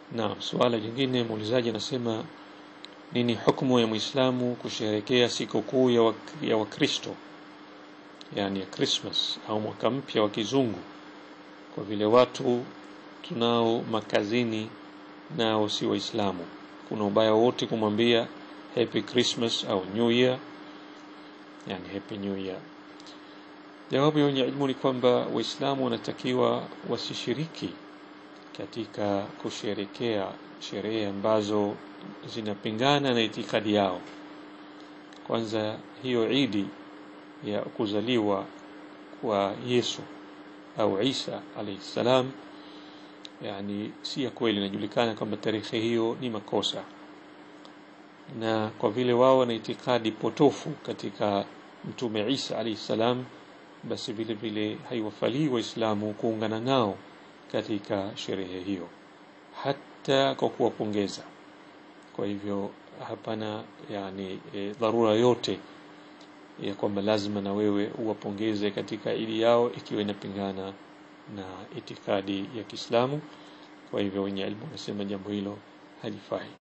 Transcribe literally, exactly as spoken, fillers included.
Na swala jingine muulizaji anasema nini hukumu ya Muislamu kusherehekea sikukuu ya ya Wakristo, yani ya Christmas au mwaka mpya wa kizungu, kwa vile watu tunao makazini nao si Waislamu? Kuna ubaya wote kumwambia happy Christmas au New Year, yani happy New Year? Jawabu ya ilmu ni kwamba Waislamu wanatakiwa wasishiriki katika kusherehekea sherehe ambazo zinapingana na itikadi yao. Kwanza, hiyo Idi ya kuzaliwa kwa Yesu au Isa alayhi salam, yani si ya kweli. Inajulikana kwamba tarehe hiyo ni makosa, na kwa vile wao wana itikadi potofu katika Mtume Isa alayhi salam, basi vile vile haiwafalii Waislamu kuungana nao katika sherehe hiyo, hata kwa kuwapongeza. Kwa hivyo hapana yani e, dharura yote ya kwamba lazima na wewe uwapongeze katika idi yao ikiwa inapingana na itikadi ya Kiislamu. Kwa hivyo wenye elimu wanasema jambo hilo halifai.